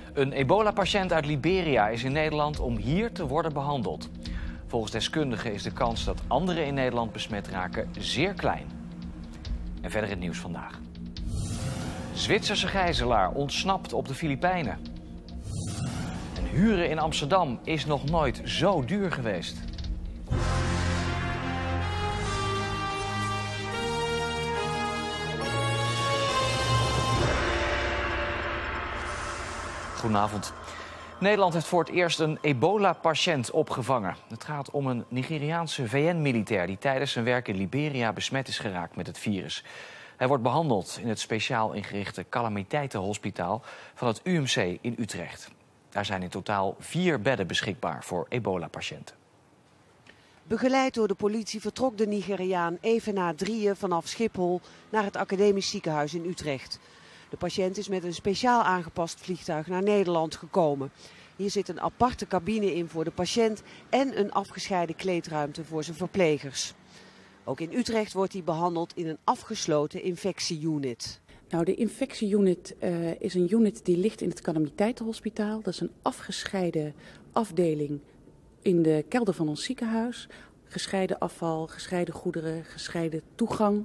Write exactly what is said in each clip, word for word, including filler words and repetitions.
Een ebola-patiënt uit Liberia is in Nederland om hier te worden behandeld. Volgens deskundigen is de kans dat anderen in Nederland besmet raken zeer klein. En verder het nieuws vandaag. Zwitserse gijzelaar ontsnapt op de Filipijnen. En huren in Amsterdam is nog nooit zo duur geweest. Goedenavond. Nederland heeft voor het eerst een ebola-patiënt opgevangen. Het gaat om een Nigeriaanse V N-militair die tijdens zijn werk in Liberia besmet is geraakt met het virus. Hij wordt behandeld in het speciaal ingerichte calamiteitenhospitaal van het U M C in Utrecht. Daar zijn in totaal vier bedden beschikbaar voor ebola-patiënten. Begeleid door de politie vertrok de Nigeriaan even na drieën vanaf Schiphol naar het Academisch Ziekenhuis in Utrecht. De patiënt is met een speciaal aangepast vliegtuig naar Nederland gekomen. Hier zit een aparte cabine in voor de patiënt en een afgescheiden kleedruimte voor zijn verplegers. Ook in Utrecht wordt hij behandeld in een afgesloten infectieunit. Nou, de infectieunit uh, is een unit die ligt in het calamiteitenhospitaal. Dat is een afgescheiden afdeling in de kelder van ons ziekenhuis. Gescheiden afval, gescheiden goederen, gescheiden toegang.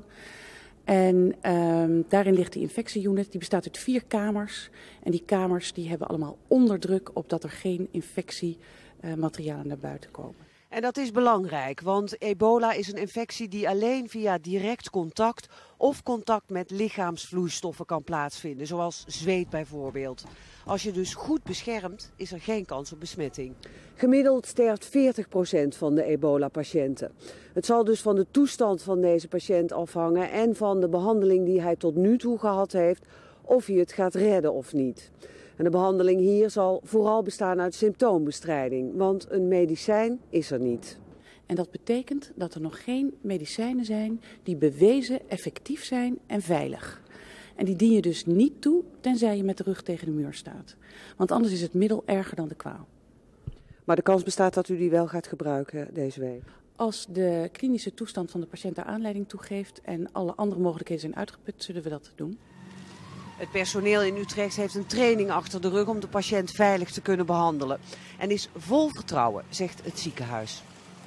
En um, daarin ligt die infectieunit. Die bestaat uit vier kamers. En die kamers die hebben allemaal onderdruk opdat er geen infectiematerialen naar buiten komen. En dat is belangrijk, want ebola is een infectie die alleen via direct contact of contact met lichaamsvloeistoffen kan plaatsvinden, zoals zweet bijvoorbeeld. Als je dus goed beschermt, is er geen kans op besmetting. Gemiddeld sterft veertig procent van de ebola-patiënten. Het zal dus van de toestand van deze patiënt afhangen en van de behandeling die hij tot nu toe gehad heeft, of hij het gaat redden of niet. En de behandeling hier zal vooral bestaan uit symptoombestrijding, want een medicijn is er niet. En dat betekent dat er nog geen medicijnen zijn die bewezen effectief zijn en veilig. En die dien je dus niet toe, tenzij je met de rug tegen de muur staat. Want anders is het middel erger dan de kwaal. Maar de kans bestaat dat u die wel gaat gebruiken deze week? Als de klinische toestand van de patiënt daar aanleiding toe geeft en alle andere mogelijkheden zijn uitgeput, zullen we dat doen. Het personeel in Utrecht heeft een training achter de rug om de patiënt veilig te kunnen behandelen. En is vol vertrouwen, zegt het ziekenhuis.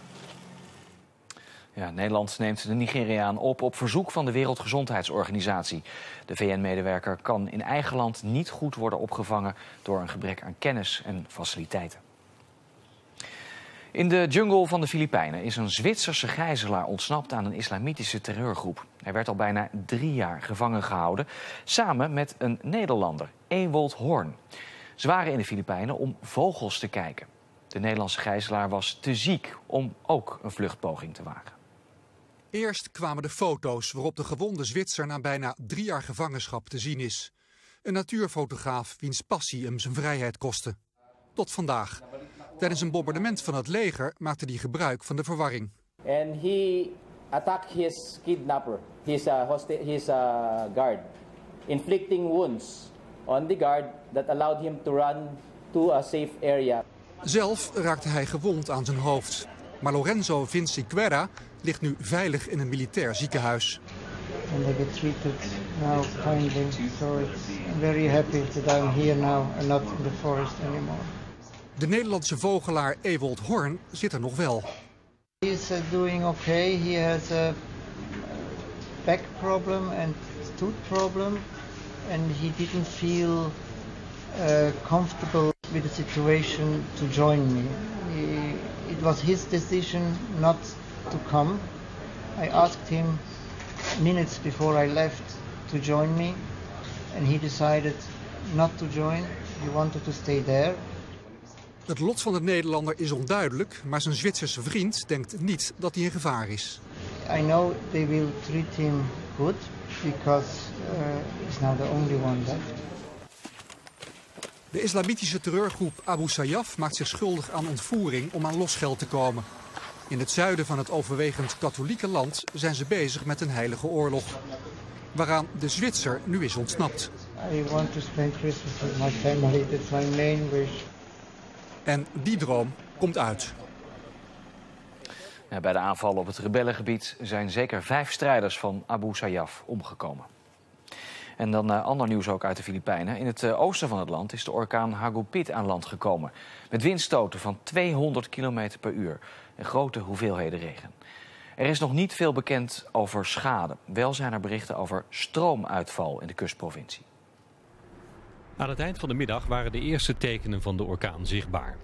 Ja, Nederland neemt de Nigeriaan op op verzoek van de Wereldgezondheidsorganisatie. De V N-medewerker kan in eigen land niet goed worden opgevangen door een gebrek aan kennis en faciliteiten. In de jungle van de Filipijnen is een Zwitserse gijzelaar ontsnapt aan een islamitische terreurgroep. Hij werd al bijna drie jaar gevangen gehouden, samen met een Nederlander, Ewold Horn. Ze waren in de Filipijnen om vogels te kijken. De Nederlandse gijzelaar was te ziek om ook een vluchtpoging te wagen. Eerst kwamen de foto's waarop de gewonde Zwitser na bijna drie jaar gevangenschap te zien is. Een natuurfotograaf wiens passie hem zijn vrijheid kostte. Tot vandaag. Tijdens een bombardement van het leger maakte hij gebruik van de verwarring. And he attacked his kidnapper, his uh, hosta- his uh, guard, inflicting wounds on the guard that allowed him to run to a safe area. Zelf raakte hij gewond aan zijn hoofd. Maar Lorenzo Vinciquerra ligt nu veilig in een militair ziekenhuis. And they get treated now kindly, so I'm very happy that I'm here now and not in the forest anymore. De Nederlandse vogelaar Ewold Horn zit er nog wel. He is uh, doing okay. He has a back problem and tooth problem, and he didn't feel uh, comfortable with the situation to join me. He, it was his decision not to come. I asked him minutes before I left to join me, and he decided not to join. He wanted to stay there. Het lot van de Nederlander is onduidelijk, maar zijn Zwitserse vriend denkt niet dat hij in gevaar is. I know they will treat him good because uh, he's now the only one left. De islamitische terreurgroep Abu Sayyaf maakt zich schuldig aan ontvoering om aan losgeld te komen. In het zuiden van het overwegend katholieke land zijn ze bezig met een heilige oorlog, waaraan de Zwitser nu is ontsnapt. I want to spend Christmas with my family. That's my main wish. En die droom komt uit. Ja, bij de aanvallen op het rebellengebied zijn zeker vijf strijders van Abu Sayyaf omgekomen. En dan uh, ander nieuws ook uit de Filipijnen. In het uh, oosten van het land is de orkaan Hagupit aan land gekomen. Met windstoten van tweehonderd kilometer per uur en grote hoeveelheden regen. Er is nog niet veel bekend over schade. Wel zijn er berichten over stroomuitval in de kustprovincie. Aan het eind van de middag waren de eerste tekenen van de orkaan zichtbaar.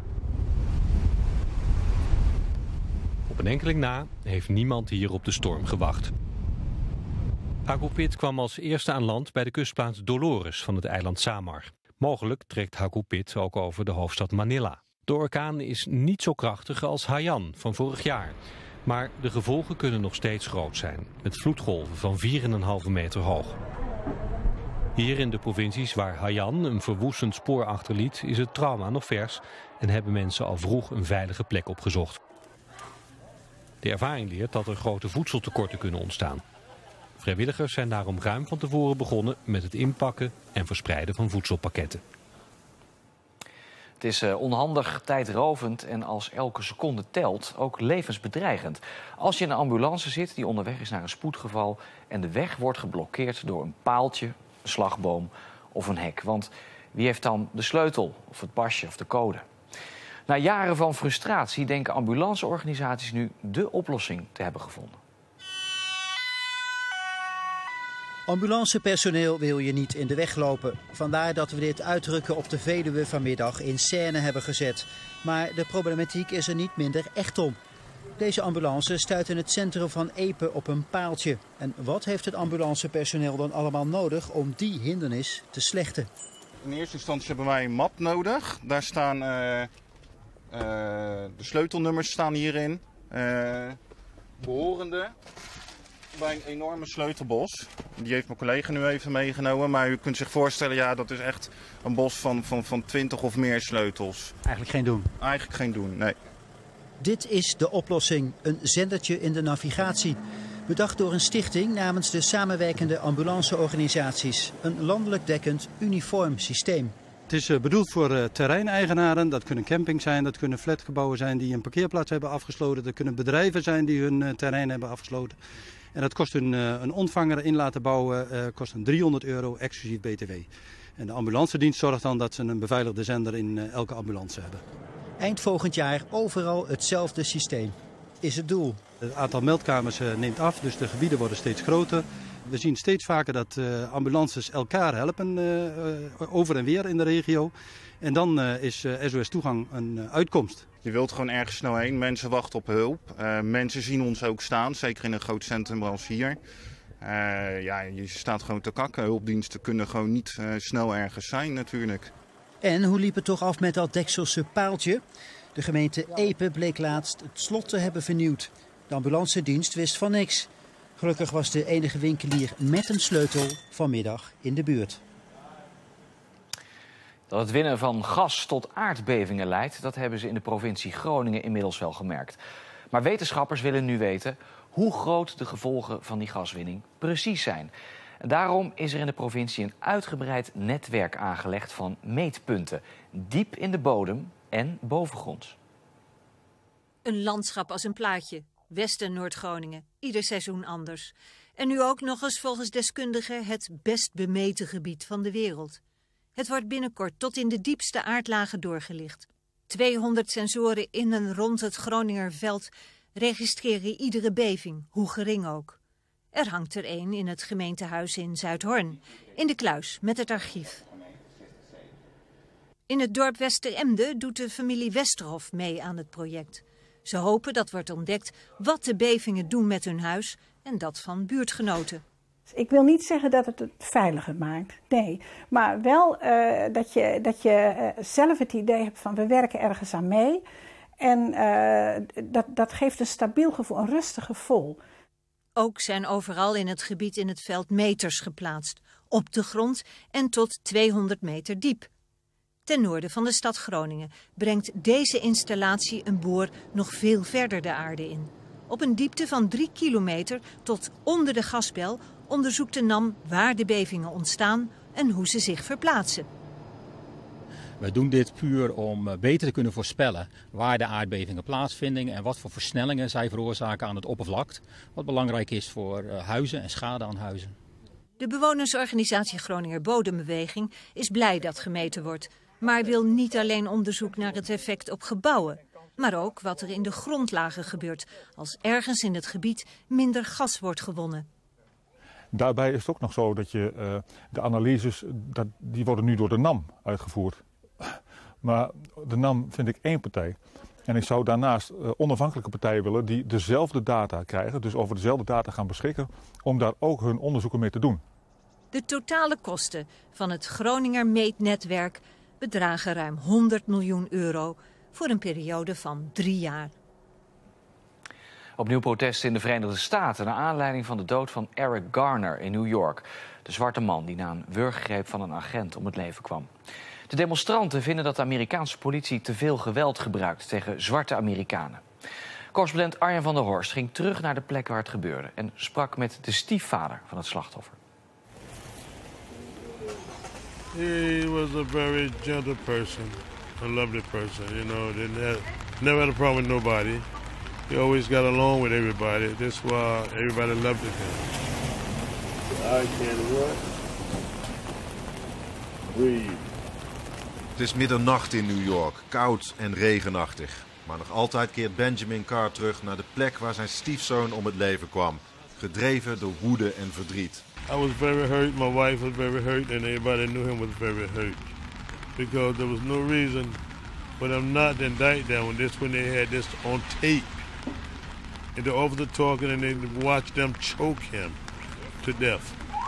Op een enkeling na heeft niemand hier op de storm gewacht. Hagupit kwam als eerste aan land bij de kustplaats Dolores van het eiland Samar. Mogelijk trekt Hagupit ook over de hoofdstad Manila. De orkaan is niet zo krachtig als Haiyan van vorig jaar. Maar de gevolgen kunnen nog steeds groot zijn, met vloedgolven van vier komma vijf meter hoog. Hier in de provincies waar Haiyan een verwoestend spoor achterliet, is het trauma nog vers en hebben mensen al vroeg een veilige plek opgezocht. De ervaring leert dat er grote voedseltekorten kunnen ontstaan. Vrijwilligers zijn daarom ruim van tevoren begonnen met het inpakken en verspreiden van voedselpakketten. Het is uh, onhandig, tijdrovend en als elke seconde telt, ook levensbedreigend. Als je in een ambulance zit die onderweg is naar een spoedgeval en de weg wordt geblokkeerd door een paaltje, een slagboom of een hek. Want wie heeft dan de sleutel of het pasje of de code? Na jaren van frustratie denken ambulanceorganisaties nu de oplossing te hebben gevonden. Ambulancepersoneel wil je niet in de weg lopen. Vandaar dat we dit uitdrukken op de Veluwe vanmiddag in scène hebben gezet. Maar de problematiek is er niet minder echt om. Deze ambulance stuit in het centrum van Epe op een paaltje. En wat heeft het ambulancepersoneel dan allemaal nodig om die hindernis te slechten? In eerste instantie hebben wij een map nodig. Daar staan uh, uh, de sleutelnummers staan hierin. Uh, behorende bij een enorme sleutelbos. Die heeft mijn collega nu even meegenomen. Maar u kunt zich voorstellen, ja, dat is echt een bos van, van, van twintig of meer sleutels. Eigenlijk geen doen? Eigenlijk geen doen, nee. Dit is de oplossing, een zendertje in de navigatie. Bedacht door een stichting namens de samenwerkende ambulanceorganisaties. Een landelijk dekkend uniform systeem. Het is bedoeld voor terreineigenaren. Dat kunnen campings zijn, dat kunnen flatgebouwen zijn die een parkeerplaats hebben afgesloten. Dat kunnen bedrijven zijn die hun terrein hebben afgesloten. En dat kost een, een ontvanger in laten bouwen, uh, kost een driehonderd euro exclusief B T W. En de ambulancedienst zorgt dan dat ze een beveiligde zender in uh, elke ambulance hebben. Eind volgend jaar overal hetzelfde systeem. Is het doel. Het aantal meldkamers uh, neemt af, dus de gebieden worden steeds groter. We zien steeds vaker dat uh, ambulances elkaar helpen uh, uh, over en weer in de regio. En dan uh, is uh, S O S Toegang een uh, uitkomst. Je wilt gewoon ergens snel heen. Mensen wachten op hulp. Uh, mensen zien ons ook staan, zeker in een groot centrum als hier. Uh, ja, je staat gewoon te kakken. Hulpdiensten kunnen gewoon niet uh, snel ergens zijn natuurlijk. En hoe liep het toch af met dat Dekselse paaltje? De gemeente Epe bleek laatst het slot te hebben vernieuwd. De ambulancedienst wist van niks. Gelukkig was de enige winkelier met een sleutel vanmiddag in de buurt. Dat het winnen van gas tot aardbevingen leidt, dat hebben ze in de provincie Groningen inmiddels wel gemerkt. Maar wetenschappers willen nu weten hoe groot de gevolgen van die gaswinning precies zijn. En daarom is er in de provincie een uitgebreid netwerk aangelegd van meetpunten. Diep in de bodem en bovengronds. Een landschap als een plaatje. West- en Noord-Groningen. Ieder seizoen anders. En nu ook nog eens volgens deskundigen het best bemeten gebied van de wereld. Het wordt binnenkort tot in de diepste aardlagen doorgelicht. tweehonderd sensoren in en rond het Groningerveld registreren iedere beving, hoe gering ook. Er hangt er één in het gemeentehuis in Zuidhorn, in de kluis met het archief. In het dorp Westeremde doet de familie Westerhof mee aan het project. Ze hopen dat wordt ontdekt wat de bevingen doen met hun huis en dat van buurtgenoten. Ik wil niet zeggen dat het het veiliger maakt, nee. Maar wel uh, dat je, dat je uh, zelf het idee hebt van we werken ergens aan mee. En uh, dat, dat geeft een stabiel gevoel, een rustig gevoel. Ook zijn overal in het gebied in het veld meters geplaatst. Op de grond en tot tweehonderd meter diep. Ten noorden van de stad Groningen brengt deze installatie een boor nog veel verder de aarde in. Op een diepte van drie kilometer tot onder de gasbel onderzoekt de N A M waar de bevingen ontstaan en hoe ze zich verplaatsen. We doen dit puur om beter te kunnen voorspellen waar de aardbevingen plaatsvinden en wat voor versnellingen zij veroorzaken aan het oppervlak. Wat belangrijk is voor huizen en schade aan huizen. De bewonersorganisatie Groninger Bodembeweging is blij dat gemeten wordt, maar wil niet alleen onderzoek naar het effect op gebouwen, maar ook wat er in de grondlagen gebeurt als ergens in het gebied minder gas wordt gewonnen. Daarbij is het ook nog zo dat je uh, de analyses, dat, die worden nu door de NAM uitgevoerd. Maar de NAM vind ik één partij. En ik zou daarnaast uh, onafhankelijke partijen willen die dezelfde data krijgen, dus over dezelfde data gaan beschikken, om daar ook hun onderzoeken mee te doen. De totale kosten van het Groninger meetnetwerk bedragen ruim honderd miljoen euro voor een periode van drie jaar. Opnieuw protesten in de Verenigde Staten naar aanleiding van de dood van Eric Garner in New York. De zwarte man die na een wurggreep van een agent om het leven kwam. De demonstranten vinden dat de Amerikaanse politie te veel geweld gebruikt tegen zwarte Amerikanen. Correspondent Arjen van der Horst ging terug naar de plek waar het gebeurde en sprak met de stiefvader van het slachtoffer. He was a very gentle person, a lovely person, you know, didn't have, never had a problem with nobody. He always got along with everybody. That's why everybody loved him. I can't what? Breathe. Het is middernacht in New York, koud en regenachtig. Maar nog altijd keert Benjamin Carr terug naar de plek waar zijn stiefzoon om het leven kwam. Gedreven door woede en verdriet. I was very hurt, my wife was very hurt, and everybody knew him was very hurt. Because there was no reason for them not to indict them when this when they had this on tape. And the officer talking and they watched them choke him to death.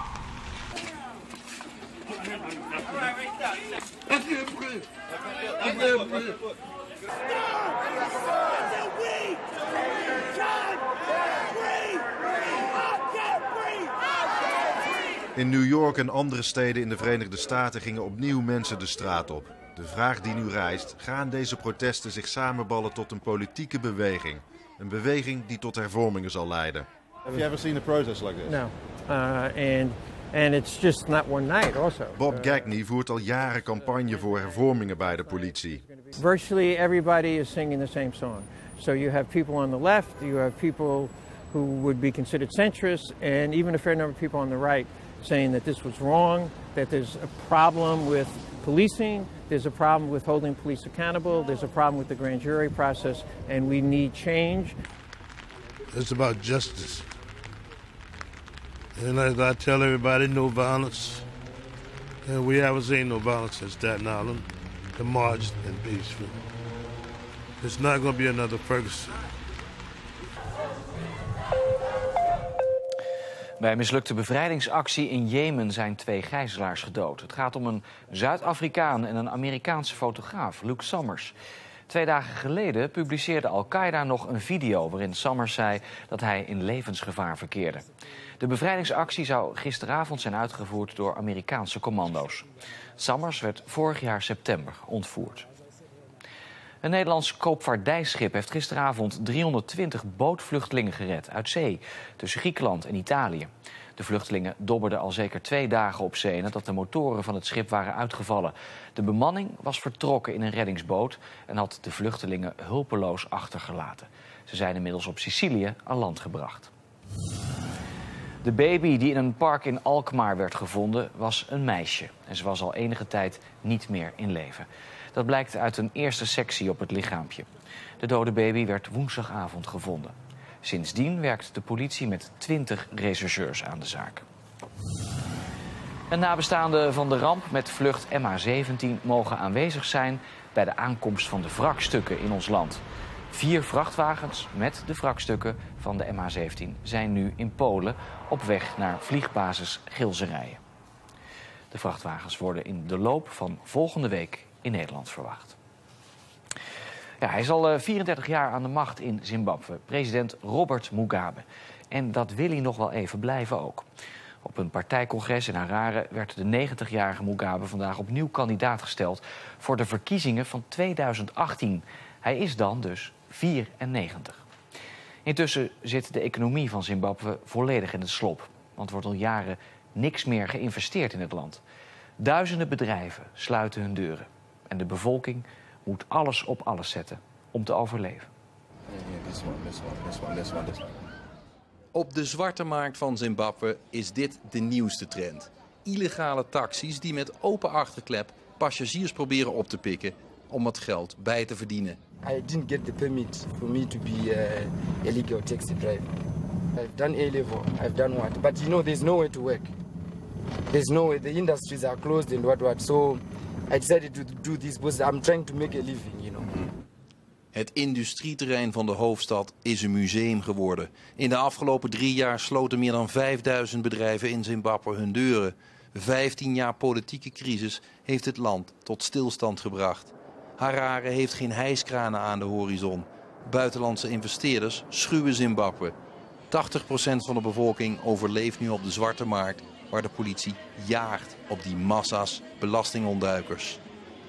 In New York en andere steden in de Verenigde Staten gingen opnieuw mensen de straat op. De vraag die nu rijst, gaan deze protesten zich samenballen tot een politieke beweging? Een beweging die tot hervormingen zal leiden. Have you ever seen a protest like this? No. Uh, and, and it's just not one night also. Bob Gagney voert al jaren campagne voor hervormingen bij de politie. Virtually everybody is singing the same song. So you have people on the left, you have people who would be considered centrist, and even a fair number of people on the right saying that this was wrong, that there's a problem with policing, there's a problem with holding police accountable, there's a problem with the grand jury process, and we need change. It's about justice. And as I tell everybody, no violence. And we haven't seen no violence in Staten Island, the March and Beachville. It's not going to be another Ferguson. Bij een mislukte bevrijdingsactie in Jemen zijn twee gijzelaars gedood. Het gaat om een Zuid-Afrikaan en een Amerikaanse fotograaf, Luke Summers. Twee dagen geleden publiceerde Al-Qaeda nog een video waarin Summers zei dat hij in levensgevaar verkeerde. De bevrijdingsactie zou gisteravond zijn uitgevoerd door Amerikaanse commando's. Summers werd vorig jaar september ontvoerd. Een Nederlands koopvaardijschip heeft gisteravond driehonderdtwintig bootvluchtelingen gered uit zee tussen Griekenland en Italië. De vluchtelingen dobberden al zeker twee dagen op zee nadat de motoren van het schip waren uitgevallen. De bemanning was vertrokken in een reddingsboot en had de vluchtelingen hulpeloos achtergelaten. Ze zijn inmiddels op Sicilië aan land gebracht. De baby die in een park in Alkmaar werd gevonden was een meisje. En ze was al enige tijd niet meer in leven. Dat blijkt uit een eerste sectie op het lichaampje. De dode baby werd woensdagavond gevonden. Sindsdien werkt de politie met twintig rechercheurs aan de zaak. En nabestaanden van de ramp met vlucht M H zeventien mogen aanwezig zijn bij de aankomst van de wrakstukken in ons land. Vier vrachtwagens met de wrakstukken van de M H zeventien zijn nu in Polen op weg naar vliegbasis Gilserijen. De vrachtwagens worden in de loop van volgende week in Nederland verwacht. Ja, hij is al vierendertig jaar aan de macht in Zimbabwe, president Robert Mugabe. En dat wil hij nog wel even blijven ook. Op een partijcongres in Harare werd de negentigjarige Mugabe vandaag opnieuw kandidaat gesteld voor de verkiezingen van tweeduizend achttien. Hij is dan dus vierennegentig. Intussen zit de economie van Zimbabwe volledig in het slop. Want er wordt al jaren niks meer geïnvesteerd in het land. Duizenden bedrijven sluiten hun deuren. En de bevolking moet alles op alles zetten om te overleven. Op de zwarte markt van Zimbabwe is dit de nieuwste trend. Illegale taxis die met open achterklep passagiers proberen op te pikken om wat geld bij te verdienen. I didn't get the permit for me to be a illegal taxi driver. I've done A level, I've done what, but you know there's no way to work. There's no way, the industries are closed and what what. So I decided to do this because I'm trying to make a living, you know. Het industrieterrein van de hoofdstad is een museum geworden. In de afgelopen drie jaar sloten meer dan vijfduizend bedrijven in Zimbabwe hun deuren. Vijftien jaar politieke crisis heeft het land tot stilstand gebracht. Harare heeft geen hijskranen aan de horizon. Buitenlandse investeerders schuwen Zimbabwe. tachtig procent van de bevolking overleeft nu op de zwarte markt, waar de politie jaagt op die massa's belastingontduikers.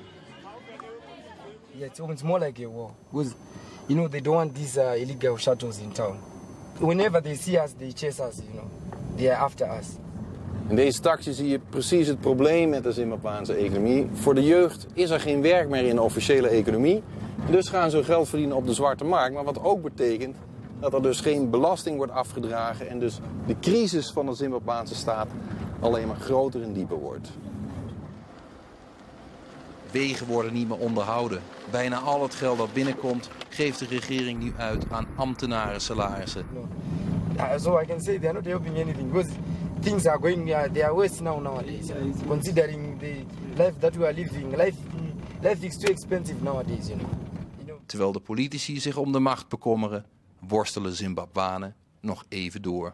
Yeah, it's almost more like a war. Because, you know, they don't want these uh, illegal shuttles in town. Whenever they see us, they chase us, you know. They are after us. In deze taxi zie je precies het probleem met de Zimbabwaanse economie. Voor de jeugd is er geen werk meer in de officiële economie. Dus gaan ze hun geld verdienen op de zwarte markt. Maar wat ook betekent dat er dus geen belasting wordt afgedragen. En dus de crisis van de Zimbabwaanse staat alleen maar groter en dieper wordt. Wegen worden niet meer onderhouden. Bijna al het geld dat binnenkomt geeft de regering nu uit aan ambtenaren salarissen. Uh, so I can say they are not helping anything because things are going, uh, they are worse now nowadays. Uh, considering the life that we are living, life, life is too expensive nowadays, you know. You know. Terwijl de politici zich om de macht bekommeren, worstelen Zimbabwanen nog even door.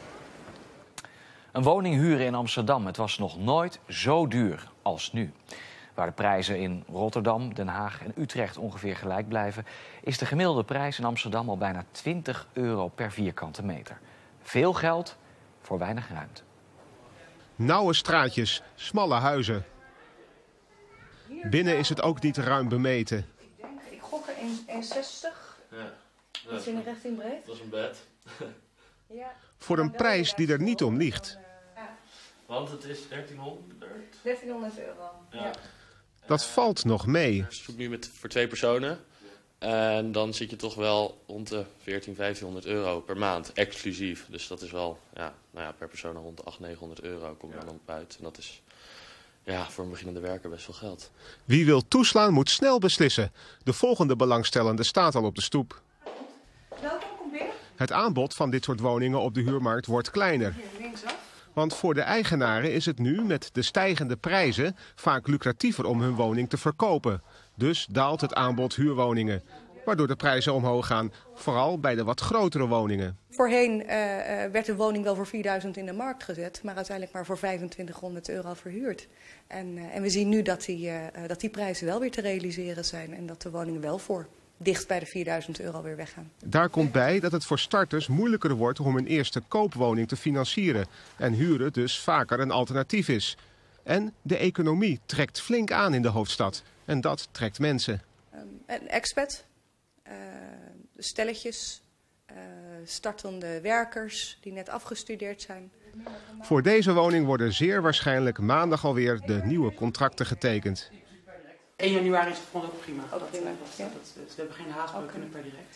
Een woning huren in Amsterdam, het was nog nooit zo duur als nu. Waar de prijzen in Rotterdam, Den Haag en Utrecht ongeveer gelijk blijven, is de gemiddelde prijs in Amsterdam al bijna twintig euro per vierkante meter. Veel geld voor weinig ruimte. Nauwe straatjes, smalle huizen. Binnen is het ook niet ruim bemeten. Ik denk, ik gok er één zestig. Ja. Dat is in de richting breed. Dat is een bed. Ja. Voor een prijs die er niet om liegt. Want het is dertienhonderd. dertienhonderd euro. Ja. Ja. Dat valt nog mee. Ik zoek nu met, voor twee personen. En dan zit je toch wel rond de veertienhonderd, vijftienhonderd euro per maand, exclusief. Dus dat is wel, ja, nou ja, per persoon rond de achthonderd, negenhonderd euro kom je dan op uit. En dat is, ja, voor een beginnende werker best veel geld. Wie wil toeslaan moet snel beslissen. De volgende belangstellende staat al op de stoep. Welkom, kom binnen. Het aanbod van dit soort woningen op de huurmarkt wordt kleiner. Hier linksaf. Want voor de eigenaren is het nu met de stijgende prijzen vaak lucratiever om hun woning te verkopen. Dus daalt het aanbod huurwoningen, waardoor de prijzen omhoog gaan, vooral bij de wat grotere woningen. Voorheen uh, werd een woning wel voor vierduizend in de markt gezet, maar uiteindelijk maar voor vijfentwintighonderd euro verhuurd. En, uh, en we zien nu dat die, uh, dat die prijzen wel weer te realiseren zijn en dat de woningen wel voor dicht bij de vierduizend euro weer weggaan. Daar komt bij dat het voor starters moeilijker wordt om een eerste koopwoning te financieren en huren dus vaker een alternatief is. En de economie trekt flink aan in de hoofdstad en dat trekt mensen. Um, een expat, uh, stelletjes, uh, startende werkers die net afgestudeerd zijn. Voor deze woning worden zeer waarschijnlijk maandag alweer de nieuwe contracten getekend. één januari is het gewoon ook prima. Ook prima. Dat, dat, dat, dat, we hebben geen haast, maar we kunnen per direct.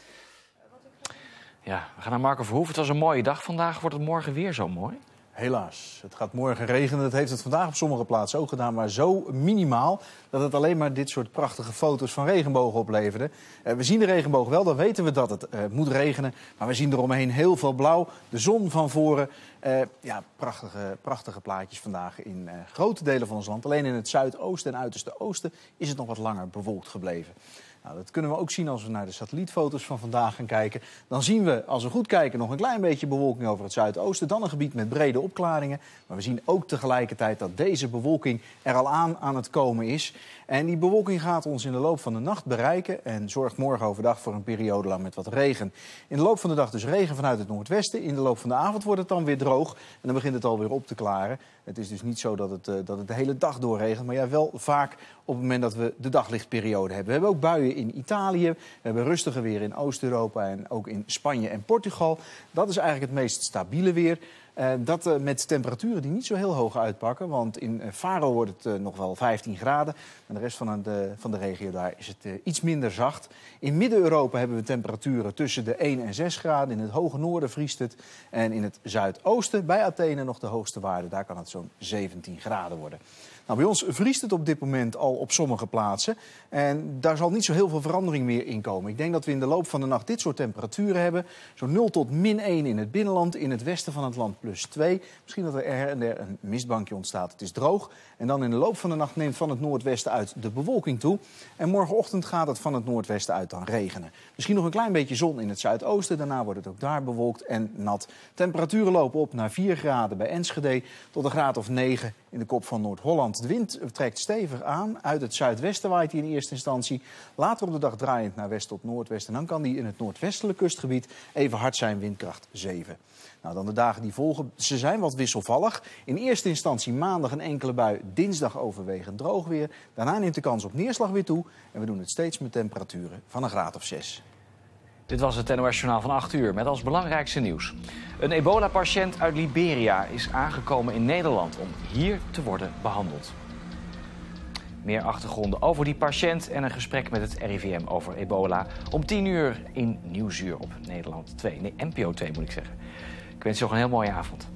Ja, we gaan naar Marco Verhoeven. Het was een mooie dag vandaag. Wordt het morgen weer zo mooi? Helaas. Het gaat morgen regenen. Het heeft het vandaag op sommige plaatsen ook gedaan, maar zo minimaal dat het alleen maar dit soort prachtige foto's van regenbogen opleverde. Uh, we zien de regenboog wel, dan weten we dat het uh, moet regenen. Maar we zien eromheen heel veel blauw, de zon van voren. Uh, ja, prachtige, prachtige plaatjes vandaag in uh, grote delen van ons land. Alleen in het zuidoosten en uiterste oosten is het nog wat langer bewolkt gebleven. Nou, dat kunnen we ook zien als we naar de satellietfoto's van vandaag gaan kijken. Dan zien we, als we goed kijken, nog een klein beetje bewolking over het zuidoosten. Dan een gebied met brede opklaringen. Maar we zien ook tegelijkertijd dat deze bewolking er al aan aan het komen is. En die bewolking gaat ons in de loop van de nacht bereiken en zorgt morgen overdag voor een periode lang met wat regen. In de loop van de dag dus regen vanuit het noordwesten. In de loop van de avond wordt het dan weer droog en dan begint het alweer op te klaren. Het is dus niet zo dat het, uh, dat het de hele dag doorregent, maar ja, wel vaak op het moment dat we de daglichtperiode hebben. We hebben ook buien in Italië, we hebben rustige weer in Oost-Europa en ook in Spanje en Portugal. Dat is eigenlijk het meest stabiele weer. Uh, dat uh, met temperaturen die niet zo heel hoog uitpakken. Want in uh, Faro wordt het uh, nog wel vijftien graden. En de rest van de, van de regio daar is het uh, iets minder zacht. In Midden-Europa hebben we temperaturen tussen de één en zes graden. In het hoge noorden vriest het. En in het zuidoosten, bij Athene, nog de hoogste waarde. Daar kan het zo'n zeventien graden worden. Nou, bij ons vriest het op dit moment al op sommige plaatsen. En daar zal niet zo heel veel verandering meer in komen. Ik denk dat we in de loop van de nacht dit soort temperaturen hebben. Zo'n nul tot min één in het binnenland, in het westen van het land plus twee. Misschien dat er her en der een mistbankje ontstaat. Het is droog. En dan in de loop van de nacht neemt van het noordwesten uit de bewolking toe. En morgenochtend gaat het van het noordwesten uit dan regenen. Misschien nog een klein beetje zon in het zuidoosten. Daarna wordt het ook daar bewolkt en nat. Temperaturen lopen op naar vier graden bij Enschede tot een graad of negen in de kop van Noord-Holland. De wind trekt stevig aan. Uit het zuidwesten waait hij in eerste instantie. Later op de dag draaiend naar west tot noordwest. En dan kan die in het noordwestelijk kustgebied even hard zijn, windkracht zeven. Nou, dan de dagen die volgen. Ze zijn wat wisselvallig. In eerste instantie maandag een enkele bui. Dinsdag overwegend droog weer. Daarna neemt de kans op neerslag weer toe. En we doen het steeds met temperaturen van een graad of zes. Dit was het N O S-journaal van acht uur met als belangrijkste nieuws. Een ebola-patiënt uit Liberia is aangekomen in Nederland om hier te worden behandeld. Meer achtergronden over die patiënt en een gesprek met het R I V M over ebola om tien uur in Nieuwsuur op Nederland twee. Nee, N P O twee moet ik zeggen. Ik wens je nog een heel mooie avond.